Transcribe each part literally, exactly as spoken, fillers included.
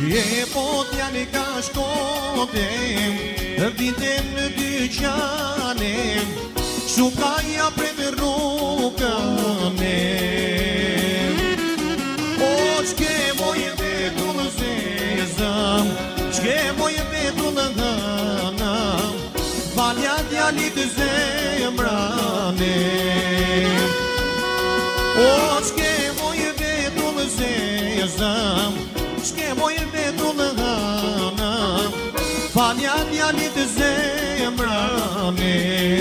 E potjani ka shkote, vitem në dyqane, shukaja pred rrugën e. O qke moj vetull zezëm, qke moj vetull hënëm, valja djalit zemrane. O qke moj vetull zezëm, qke moj vetull hënëm, valja djalit zemrane.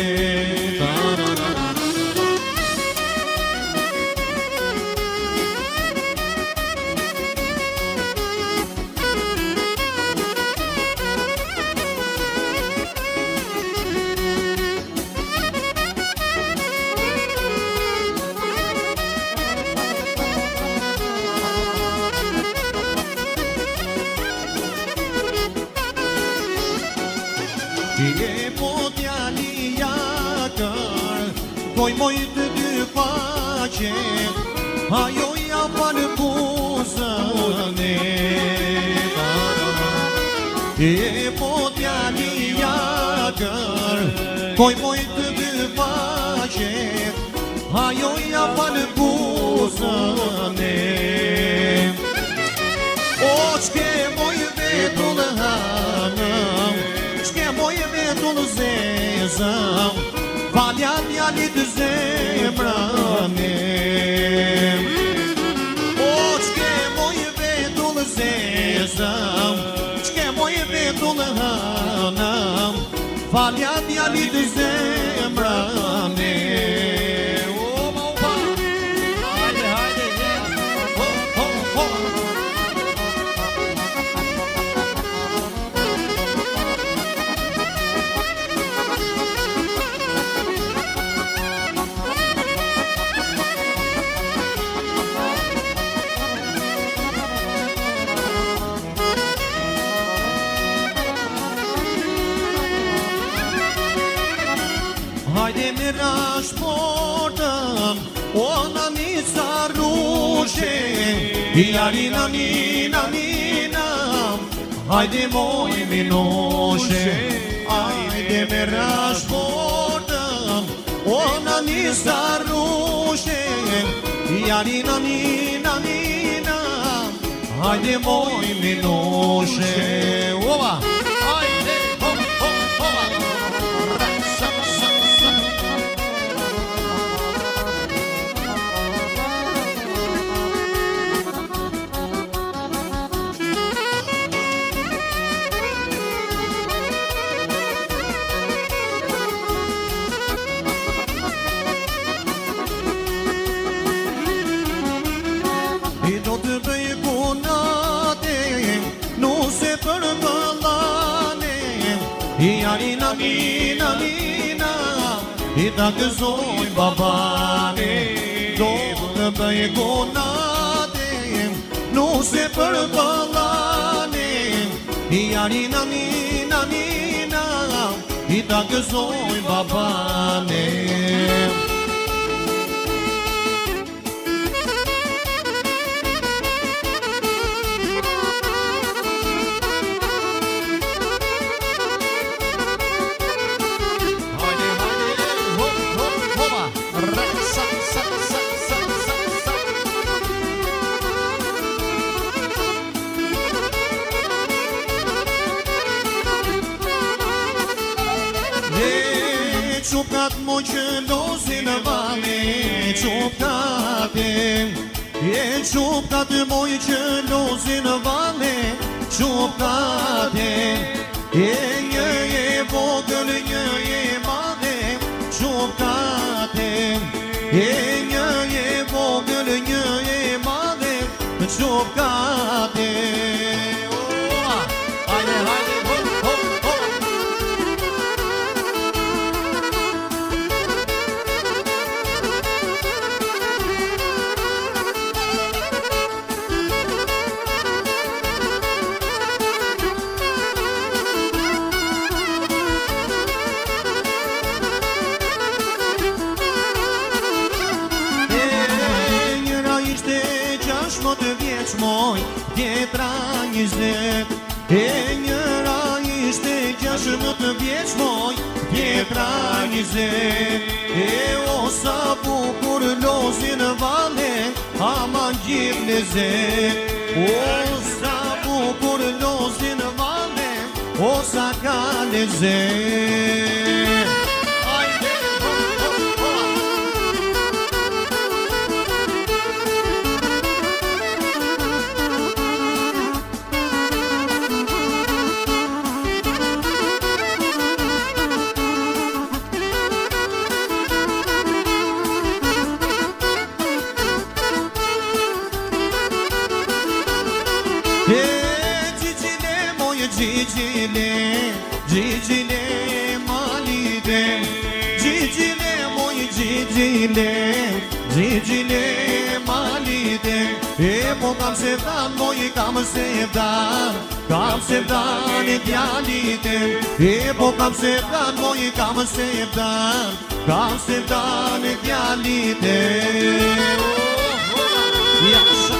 E potjani jakër, koj moj të dy faqet, ajo ja falë buzën e. E potjani jakër, koj moj të dy faqet, ajo ja falë buzën e. O qke moj vetull hënëm, moj vetull zezëm, valja djalit zemrane. O qke moj vetull zezëm, qke moj vetull hënëm, valja djalit zemrane. Hajde, hajde, ho, ho, ho. Hajde me rashportëm, o nani sa rushe, jarina nina nina, hajde moj minoshe. Hajde me rashportëm, o nani sa rushe, jarina nina nina, hajde moj minoshe. Ova! Hajde, hop, hop, hova! I do të bëj punate, nuse për vëllane, i jarina nina nina, i ta gëzoj babane. Do të bëj punate, nuse për vëllane, i jarina nina nina, i ta gëzoj babane. Qupkat mo që lozin vale, qupkate. E qupkat moj që lozin vale, qupkate. E një e vogël, një e madhe, qupkate. E një e vogël, një e madhe, qupkate. Hajde, hajde, hop, hop, hop. Moj, tjetra njëzet E njëra ishte gjashmët vjeç moj Tjetra njëzet E o sa bukur lozin vale Ama gjip lezet O sa bukur lozin vale O sa ka lezet Ajde, ho, ho, ho Gjigile, gjigile malide Gjigile moj gjigile Gjigile malide E po kam sevdan moj kam sevdan Kam sevdan e djalite E po kam sevdan moj kam sevdan Kam sevdan e djalite Jasha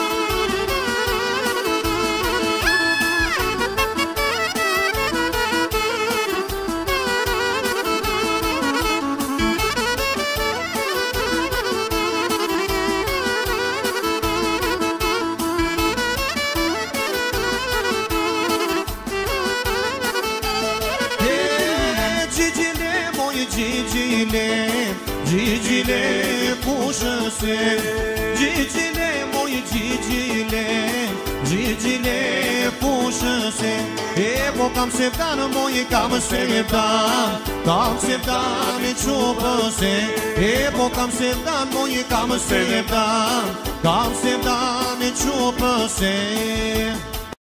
Gjigile, gjigile pushëse Gjigile moj gjigile Gjigile pushëse E po kam sevdan moj kam sevdan Kam sevdan e qupëse E po kam sevdan moj kam sevdan Kam sevdan e qupëse